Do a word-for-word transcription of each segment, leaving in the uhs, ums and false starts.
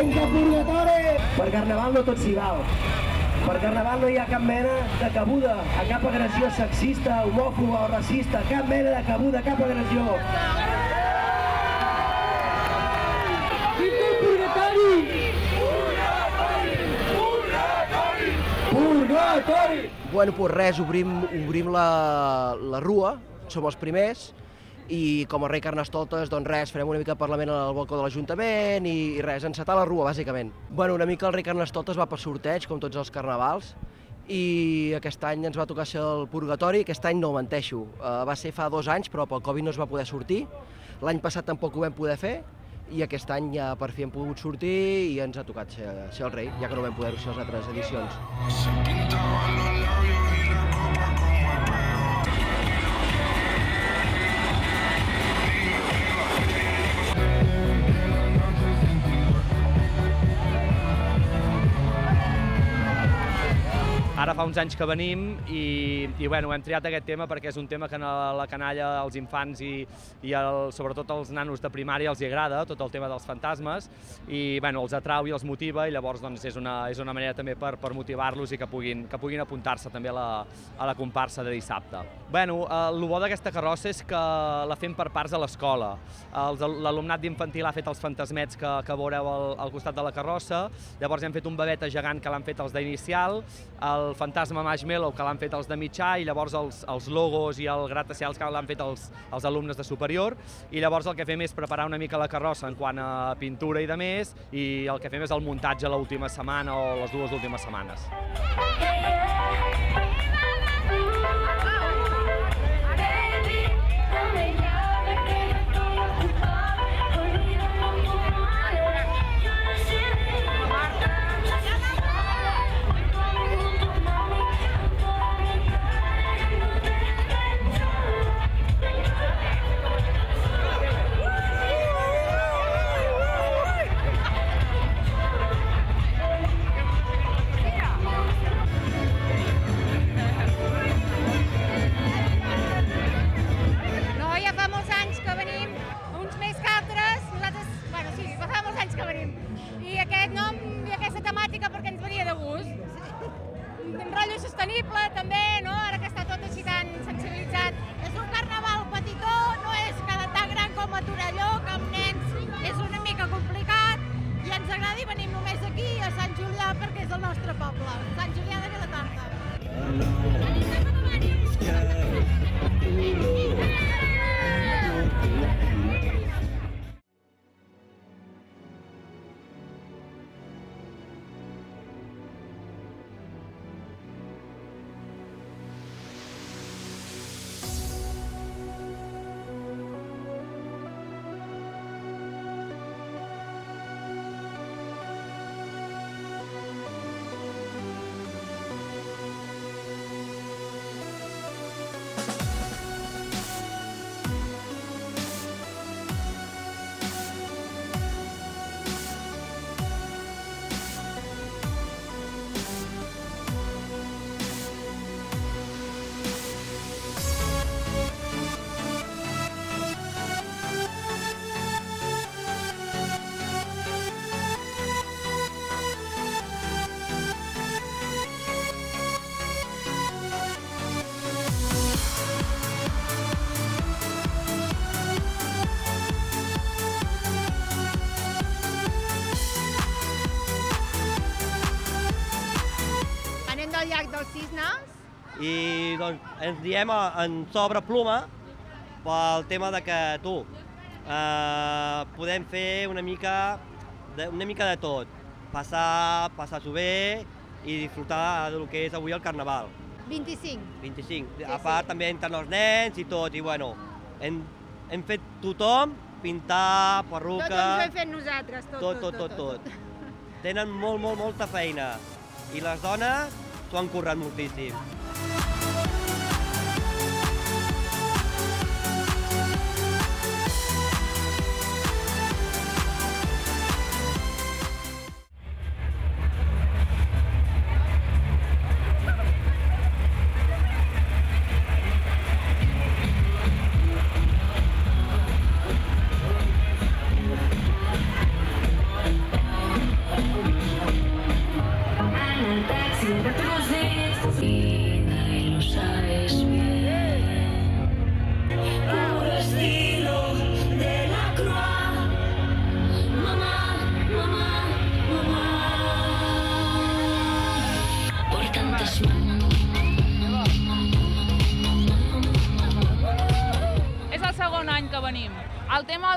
anys de purgatori! Per Carnaval no tot s'hi val. Per Carnaval no hi ha cap mena de cabuda a cap agressió sexista, homòfoba o racista, cap mena de cabuda, cap agressió. Vinga el purgatori! Purgatori! Purgatori! Bueno, doncs res, obrim, obrim la, la rua, som els primers, i com a rei Carnestoltes, doncs res, farem una mica de parlament al balcó de l'Ajuntament i, i res, encetar la rua, bàsicament. Bueno, una mica el rei Carnestoltes va per sorteig, com tots els carnavals, i aquest any ens va tocar ser el purgatori, aquest any no ho menteixo, uh, va ser fa dos anys, però pel Covid no es va poder sortir, l'any passat tampoc ho vam poder fer, i aquest any ja per fi hem pogut sortir i ens ha tocat ser, ser el rei, ja que no vam poder-ho ser les altres edicions. Ara fa uns anys que venim i, i bueno, hem triat aquest tema perquè és un tema que a la canalla, als infants i, i el, sobretot als nanos de primària els hi agrada, tot el tema dels fantasmes, i bueno, els atrau i els motiva, i llavors doncs, és, una, és una manera també per, per motivar-los i que puguin, que puguin apuntar-se també a la, a la comparsa de dissabte. Bueno, el bo d'aquesta carrossa és que la fem per parts a l'escola. L'alumnat d'infantil ha fet els fantasmets que, que veureu al, al costat de la carrossa, llavors hem fet un bebeta gegant que l'han fet els d'inicial, el el fantasma Marshmallow que l'han fet els de mitjà, i llavors els, els logos i el gratacels que l'han fet els, els alumnes de superior, i llavors el que fem és preparar una mica la carrossa en quant a pintura i de més, i el que fem és el muntatge l'última setmana o les dues últimes setmanes. Sostenible també, no? Ara que està tot així tan sensibilitzat. És un carnaval petitó, no és tan gran com a Torelló, que amb nens és una mica complicat, i ens agrada i venim només aquí a Sant Julià perquè és el nostre poble, Sant Julià de Vilatorta. Del llac dels Cisnes. I doncs ens diem en sobre pluma pel tema de que tu eh, podem fer una mica de, una mica de tot, passar passar-s'ho bé i disfrutar del que és avui el carnaval. vint-i-cinc. vint-i-cinc. Sí, a part sí. també entren els nens i tot, i bueno, hem, hem fet tothom, pintar, perruca... Tot ens ho hem fet nosaltres, tot, tot, tot, tot, tot. tot. Tenen molt, molt, molta feina, i les dones s'ho han currat moltíssim.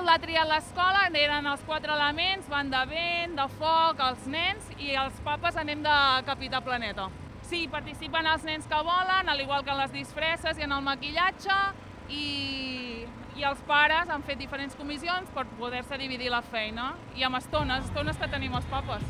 va triar l'escola, eren els quatre elements, van de vent, de foc, els nens, i els papes anem de Capità Planeta. Sí, participen els nens que volen, al igual que en les disfresses i en el maquillatge, i, i els pares han fet diferents comissions per poder-se dividir la feina, i amb estones, estones que tenim els papes.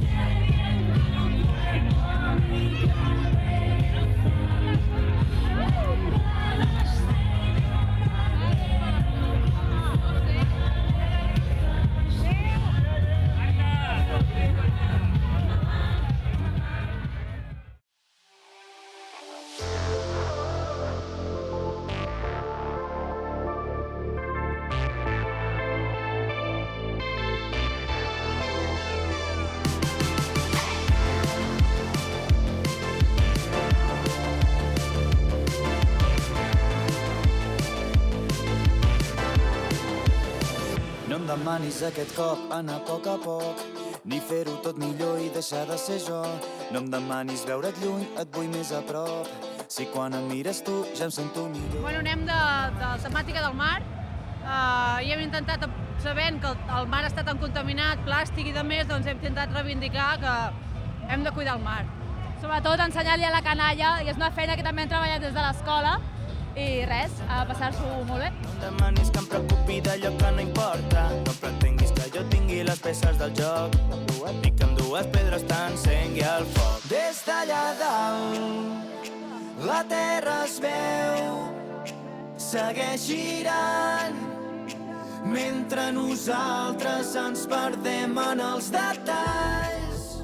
No em demanis aquest cop anar a poc a poc, ni fer-ho tot millor i deixar de ser jo. No em demanis veure't lluny, et vull més a prop. Si quan em mires tu ja em sento millor. Bueno, anem de, de la temàtica del mar uh, i hem intentat, sabent que el, el mar està tan contaminat, plàstic i de més, doncs hem intentat reivindicar que hem de cuidar el mar. Sobretot ensenyar-li a la canalla, i és una feina que també hem treballat des de l'escola, i res, a passar-s'ho molt bé. No em demanis que em preocupi d'allò que no importa, no pretenguis que jo tingui les peces del joc, ni que amb dues pedres t'encengui el foc. Des d'allà dalt, la terra es veu, segueix girant, mentre nosaltres ens perdem en els detalls.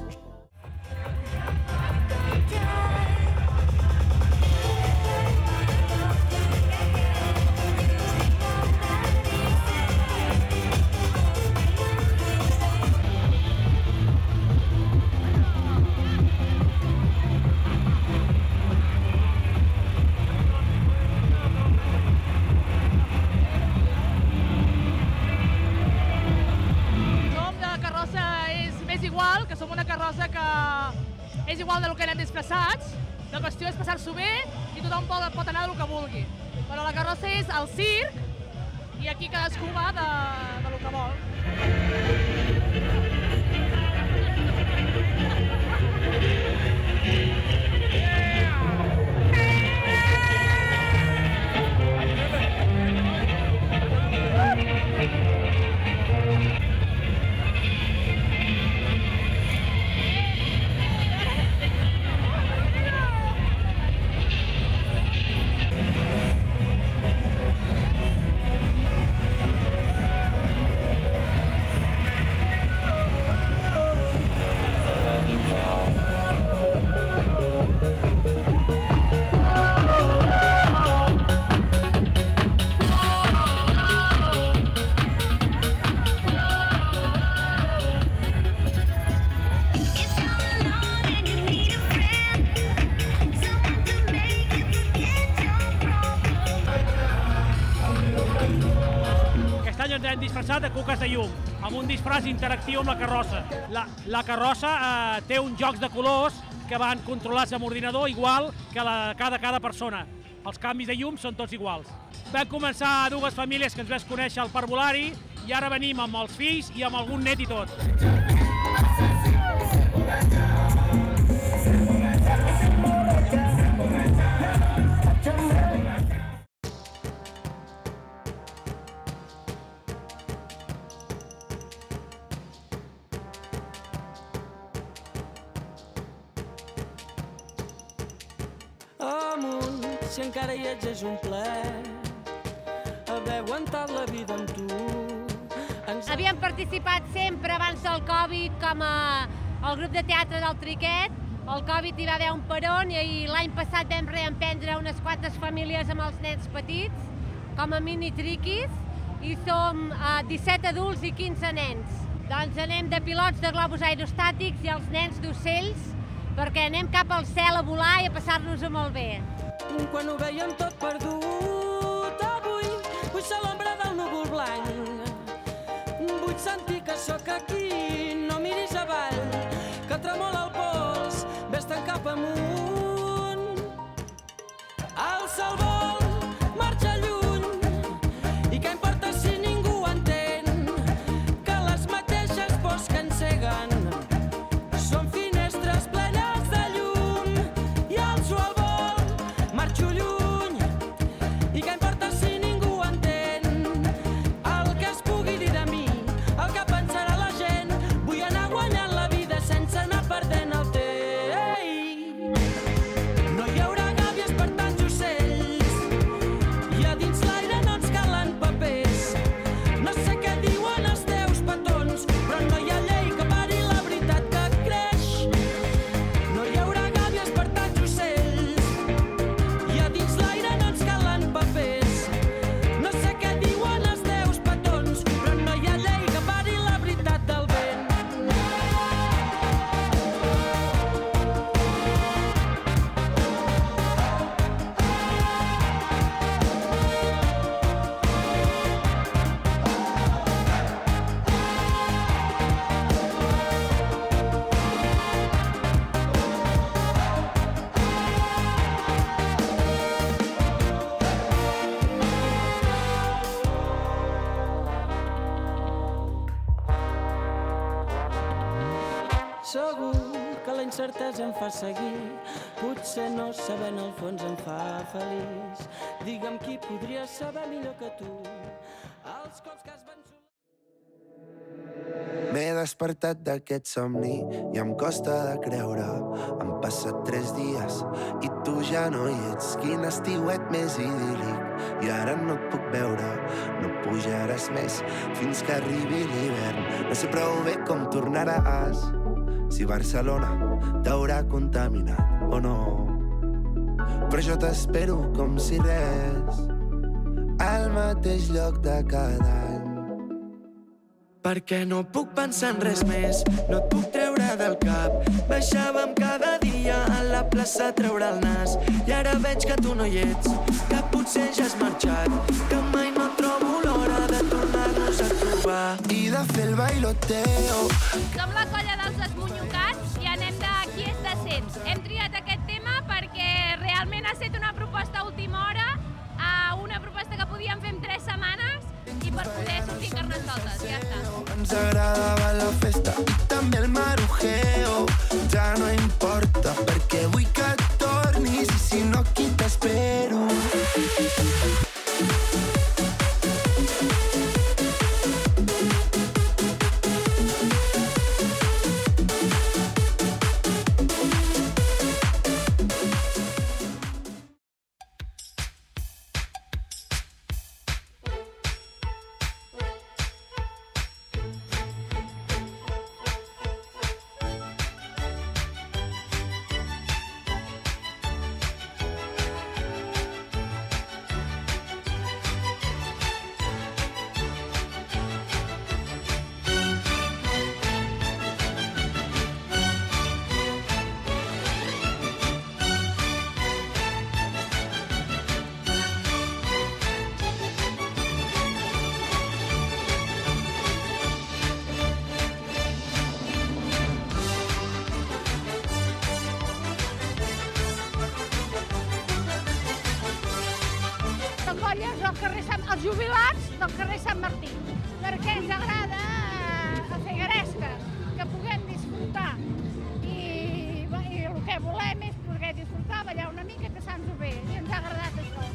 Que som una carrossa que és igual del que anem disfressats, la qüestió és passar-s'ho bé i tothom pot, pot anar del que vulgui. Però la carrossa és el circ i aquí cadascú va de, de lo que vol. Ens hem disfressat de cuques de llum, amb un disfraç interactiu amb la carrossa. La, la carrossa eh, té uns jocs de colors que van controlats amb ordinador igual que la, cada, cada persona. Els canvis de llum són tots iguals. Vam començar a dues famílies que ens vam conèixer al parvulari i ara venim amb els fills i amb algun net i tot. Amunt, si encara hi ets és un plaer haver aguantat la vida amb tu. Ens... Havíem participat sempre abans del Covid com a el grup de teatre del Triquet. El Covid hi va haver un peron i l'any passat vam reemprendre unes quantes famílies amb els nens petits com a mini triquis i som uh, disset adults i quinze nens. Doncs anem de pilots de globus aerostàtics i els nens d'ocells perquè anem cap al cel a volar i a passar-nos-ho molt bé. Quan ho veiem tot perdut, avui vull ser l'ombra del núvol blanc. Vull sentir que sóc aquí, no miris avall, que tremola el pols, vés-te'n cap amunt. Alça el vol, marxa lluny, i què importa si ningú entén? segur que la incertesa em fa seguir. Potser no saber en el fons em fa feliç. Digue'm qui podria saber millor que tu els cops que has vençut. M'he despertat d'aquest somni i em costa de creure. Han passat tres dies i tu ja no hi ets. Quin estiuet més idíl·lic. I ara no et puc veure, no pujaràs més fins que arribi l'hivern. No sé prou bé com tornaràs, si Barcelona t'haurà contaminat o no. Però jo t'espero com si res, al mateix lloc de cada any. Perquè no puc pensar en res més, no et puc treure del cap. Baixàvem cada dia a la plaça a treure el nas. I ara veig que tu no hi ets, que potser ja has marxat, que mai no trobo l'hora de tornar-nos a trobar i de fer el bailoteo. Som la colla dels Esmunyocats i anem de Qui és decents. Hem triat aquest tema perquè realment ha estat una proposta a última hora, una proposta que podíem fer en tres setmanes i per poder sortir Carnestoltes, ja està. Ens agradava la festa i també el marujeo. Ja no importa perquè vull que tornis i si no aquí t'espero. Els jubilats del carrer Sant Martí, perquè ens agrada a fer gresques, que puguem disfrutar. I, i el que volem és poder disfrutar, ballar una mica, passar-nos-ho bé, i ens ha agradat això.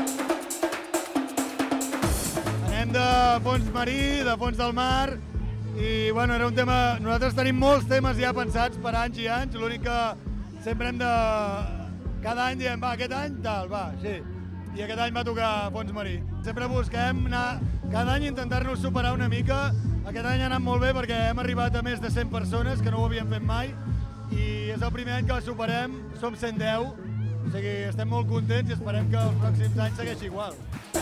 fons marí, de fons del mar, I bueno, era un tema... Nosaltres tenim molts temes ja pensats per anys i anys, l'únic que sempre hem de... Cada any diem, va, aquest any tal, va, sí. I aquest any va tocar fons marí. Sempre busquem anar, cada any intentar-nos superar una mica. Aquest any ha anat molt bé perquè hem arribat a més de cent persones, que no ho havíem fet mai, i és el primer any que la superem, som cent deu, o sigui, estem molt contents i esperem que els pròxims anys segueixi igual.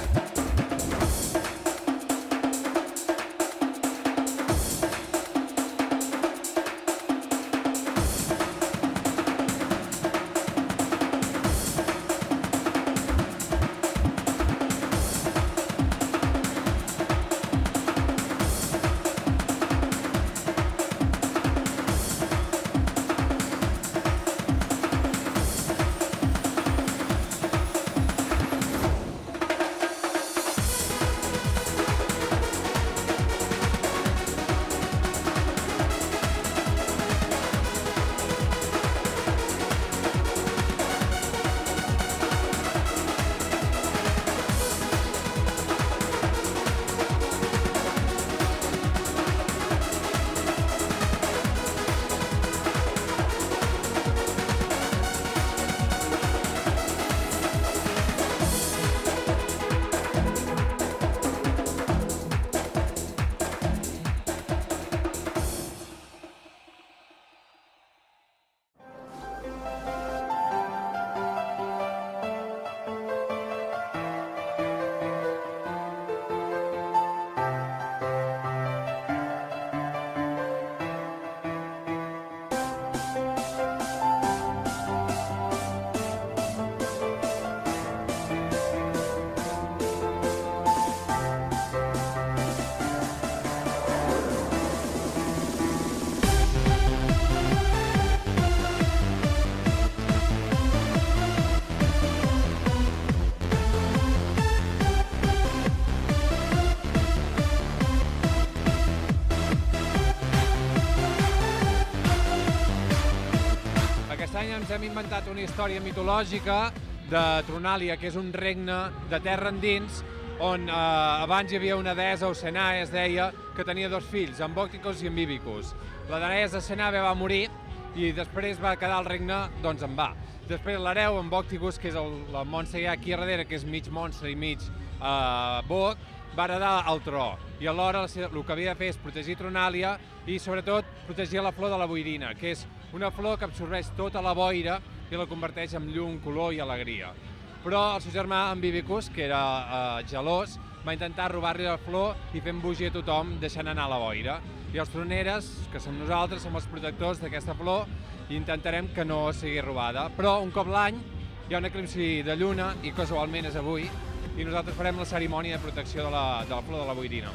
Ens hem inventat una història mitològica de Tronàlia, que és un regne de terra endins, on eh, abans hi havia una deessa, Ocenae es deia, que tenia dos fills, Ambòcticos i Ambívicus. La deessa Ocenae va morir i després va quedar el regne doncs, en va. Després l'hereu, Ambòcticus, que és el, el monstre que hi ha aquí darrere, que és mig monstre i mig eh, boc, va heredar el tro. I alhora el que havia de fer és protegir Tronàlia i sobretot protegir la flor de la boirina, que és una flor que absorbeix tota la boira i la converteix en llum, color i alegria. Però el seu germà Ambívicus, que era eh, gelós, va intentar robar-li la flor i fer embogir a tothom deixant anar la boira. I els troneres, que som nosaltres, som els protectors d'aquesta flor i intentarem que no sigui robada. Però un cop l'any hi ha un eclipsi de lluna i casualment és avui i nosaltres farem la cerimònia de protecció de la, de la flor de la boirina.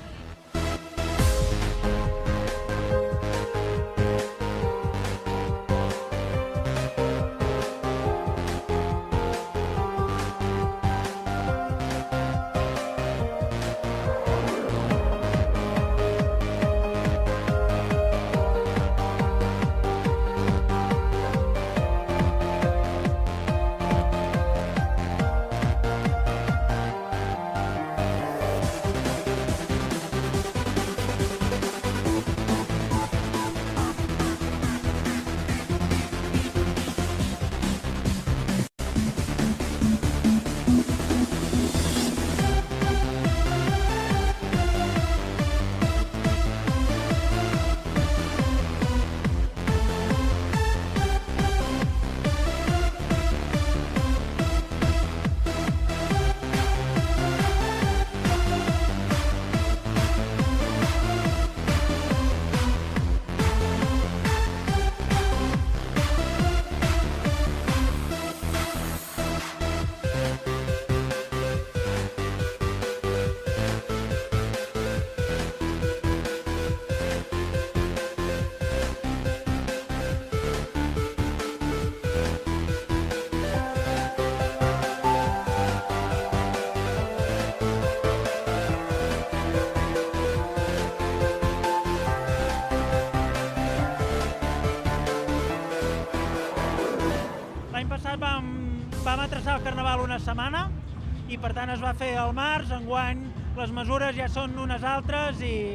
passat vam, vam atreçar el Carnaval una setmana i per tant es va fer al març. Enguany les mesures ja són unes altres i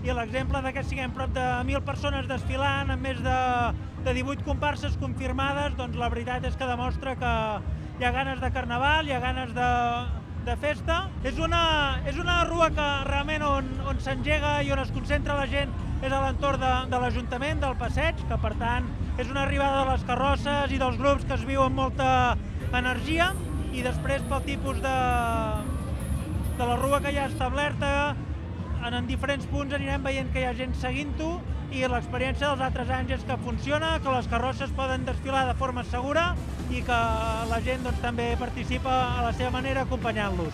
i l'exemple de que siguem prop de mil persones desfilant amb més de divuit comparses confirmades, doncs la veritat és que demostra que hi ha ganes de carnaval, hi ha ganes de festa. És una rua que realment on s'engega i on es concentra la gent és a l'entorn de l'Ajuntament, del passeig, que per tant és una arribada de les carrosses i dels grups que es viu amb molta energia, i després pel tipus de la rua que hi ha establerta, en diferents punts anirem veient que hi ha gent seguint-ho, i l'experiència dels altres anys és que funciona, que les carrosses poden desfilar de forma segura i que la gent també participa a la seva manera acompanyant-los.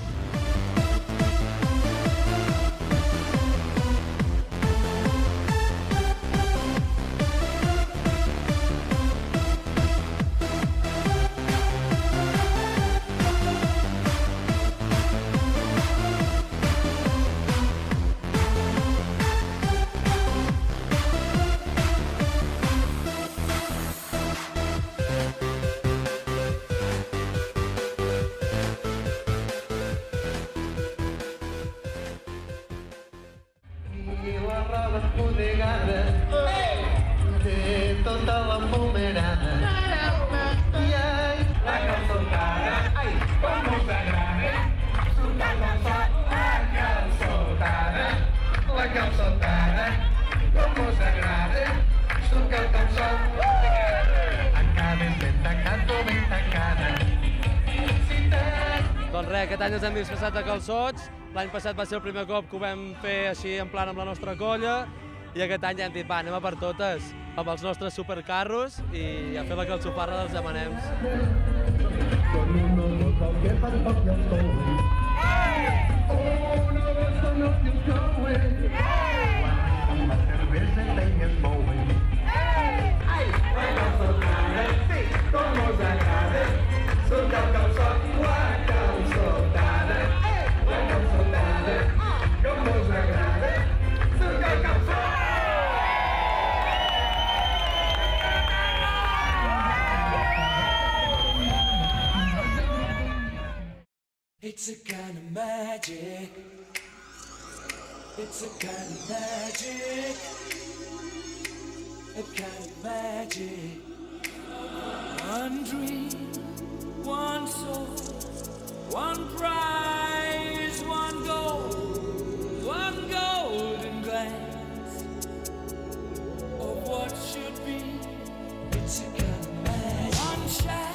Doncs res, aquest any ens hem disfressat de calçots, l'any passat va ser el primer cop que ho vam fer així en plan amb la nostra colla, i aquest any ja hem dit, va, anem a per totes, amb els nostres supercarros i a fer la calçofarra dels llamanems. It's a kind of magic. It's a kind of magic. A kind of magic. One dream, one soul, one prize, one goal, one golden glance of what should be. It's a kind of magic. One shaft.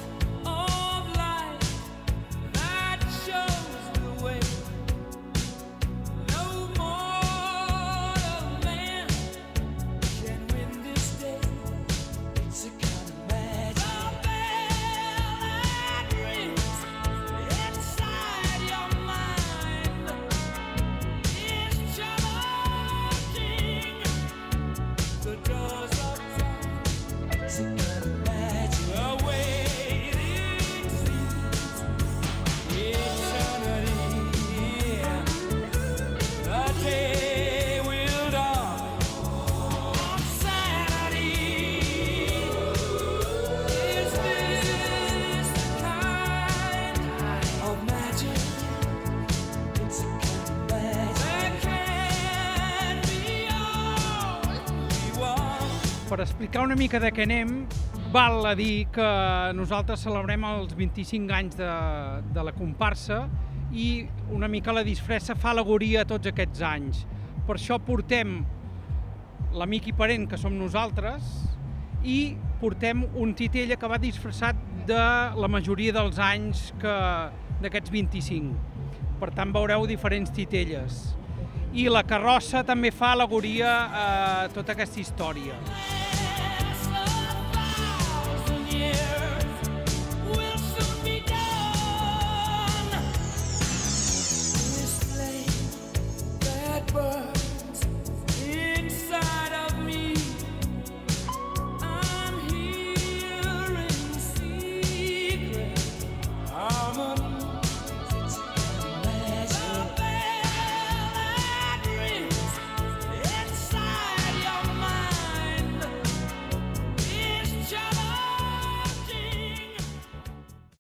Per explicar una mica de què anem, val a dir que nosaltres celebrem els vint-i-cinc anys de, de la comparsa i una mica la disfressa fa al·legoria a tots aquests anys. Per això portem l'amic i parent, que som nosaltres, i portem un titella que va disfressat de la majoria dels anys d'aquests vint-i-cinc. Per tant, veureu diferents titelles. I la carrossa també fa al·legoria a tota aquesta història.